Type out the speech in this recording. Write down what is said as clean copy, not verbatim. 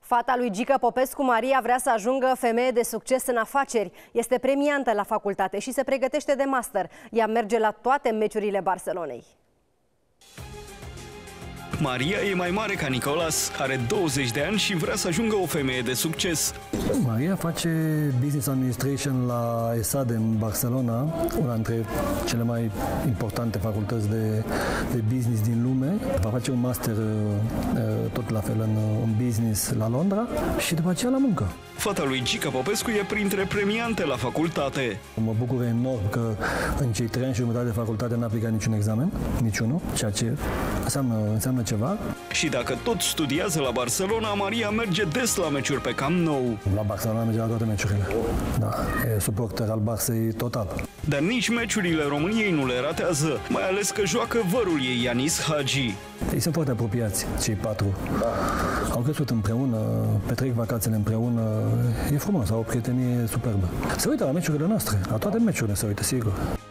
Fata lui Gică Popescu, Maria, vrea să ajungă femeie de succes în afaceri. Este premiantă la facultate și se pregătește de master. Ea merge la toate meciurile Barcelonei. Maria e mai mare ca Nicolas, are 20 de ani și vrea să ajungă o femeie de succes. Maria face Business Administration la ESADE în Barcelona, una dintre cele mai importante facultăți de business din lume. Va face un master tot la fel în business la Londra și după aceea la muncă. Fata lui Gică Popescu e printre premiante la facultate. Mă bucur enorm că în cei 3 ani și jumătate de facultate n-a aplicat niciun examen, niciunul, ceea ce înseamnă ceva. Și dacă tot studiază la Barcelona, Maria merge des la meciuri pe Camp Nou. La Barcelona merge la toate meciurile. Da, e suporter al Barçei total. Dar nici meciurile României nu le ratează, mai ales că joacă vărul ei, Yanis Hagi. Ei sunt foarte apropiați, cei 4. Au crescut împreună, petrec vacanțele împreună. E frumos, au o prietenie superbă. Se uită la meciurile noastre, la toate meciurile se uită, sigur.